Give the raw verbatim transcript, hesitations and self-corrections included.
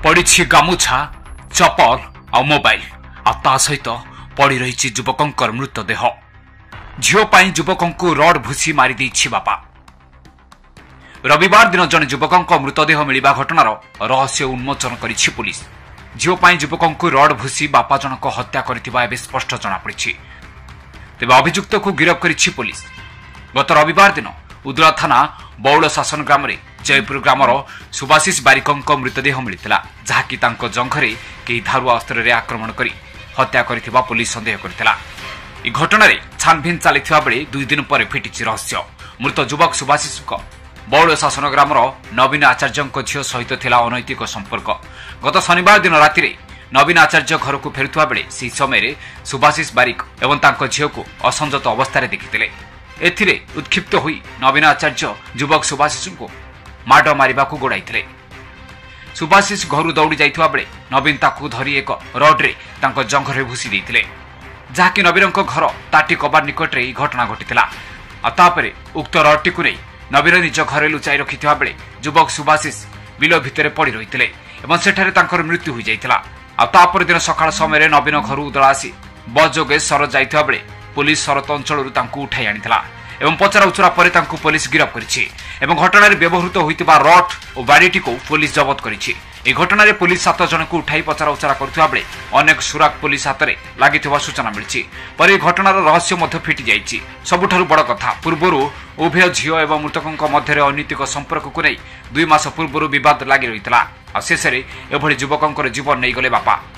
पड़ी गामुछा चपल आ मोबाइल आ सहित पड़ी रही युवकर मृतदेह। झील युवक रड भूसी मारिदे बापा। रविवार दिन जड़े युवक मृतदेह मिलवा घटनार रहस्य उन्मोचन करिछि पुलिस। झील युवक रड भूसी बापा जनक हत्या करथिबा एबे स्पष्ट जनापड़ी। तेबे अभियुक्त को गिरफ करिछि पुलिस। गत रविवार दिन उदला थाना बौल शासन ग्राम जयपुर ग्रामर सुभाषिष बारिक मृतदेह मिलता, जहाँकि जंघरे कई धारुआ अस्त्र आक्रमण कर हत्या करथिबा पुलिस संदेह करथिला। ई घटना छानभिन चलता बेले दुई दिन पर फिटिछि रहस्य। मृत युवक सुभाषिष बौल शासन ग्रामर नवीन आचार्य झील सहित थिला अनैतिक संपर्क। गत शनिवार दिन राति नवीन आचार्य घर को फेरुवा बेले से समय सुभाषिष बारिक एवं तांको झील को असंजत अवस्था देखिथिले। एथिरे उत्क्षिप्त हुई नवीन आचार्य युवक सुभाषिष को माड मारिबा को गोड़ाइथिले। सुभाषिष घर दौड़ी जाइथिबा बेले नवीन ताकू धरी एक रड्रे तांको जंघरे भूसी देइथिले, जहाँकि नवीन घर ताटी कबार निकट में घटना घटिथिला। तापरे उक्त रड्टी को नहीं नवीन निज घरे लुचाई रखिथिबा बेले युवक सुभाषिष बिल भितर पड़ी रहिथिले एवं सेठारे तांकर मृत्यु होई जाइथिला। तापर दिन सकाळ समय नवीन घर उदला आसी बस जोगे सरत जाइथिबा बेले पुलिस सरत अंचल तांकू उठाई आनिथिला एवं पचरा उचरा पर तांकू पुलिस गिरफ करिछि एवं घटना व्यवहृत होइतिबा रड और बाड़ीटी को पुलिस जबत करिछि। ए घटना रे पुलिस सात जन को उठाई पचरा उचरा करथिबा बेले अनेक सुराग पुलिस हाथ में लागिथिबा सूचना मिलिछि। पर घटनार रहस्य मध्य फिटि जाइछि। सबुठारु बड़ कथा, पूर्वरु उभय झील एवं मृतकଙ୍କ मध्य अनैतिक संपर्क को नहीं दुई मास पूर्व बद लगी रही। शेष में एभली युवक जीवन नहीं गले बापा।